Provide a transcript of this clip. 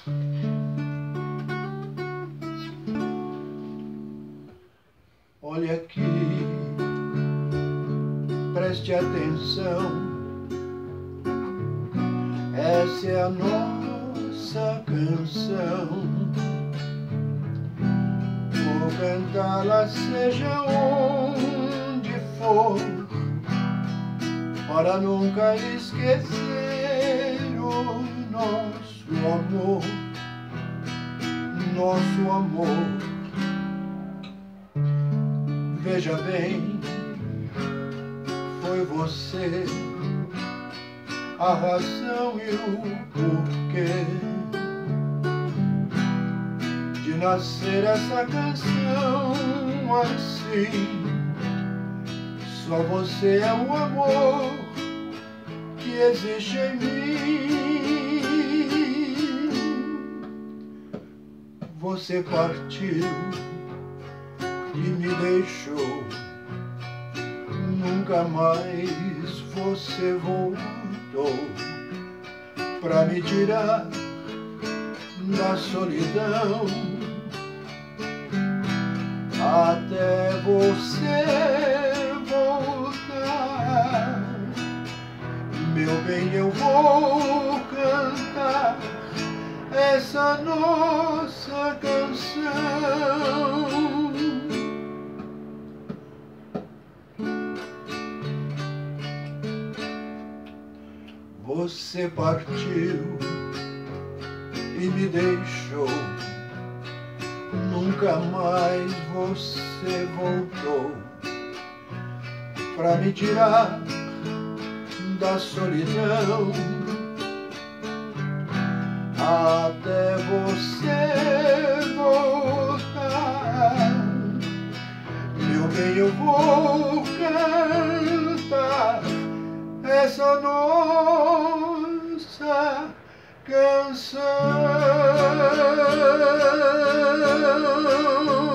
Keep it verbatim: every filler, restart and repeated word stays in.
Olha aqui, preste atenção. Essa é a nossa canção. Vou cantá-la seja onde for, para nunca esquecer o nosso amor, nosso amor. Veja bem, foi você a razão e o porquê de nascer essa canção assim. Só você é o amor que existe em mim. Você partiu e me deixou, nunca mais você voltou pra me tirar da solidão. Até você voltar, meu bem, eu vou cantar essa nossa canção. Você partiu e me deixou, nunca mais você voltou pra me tirar da solidão. Até você voltar, meu bem, eu vou cantar essa nossa canção.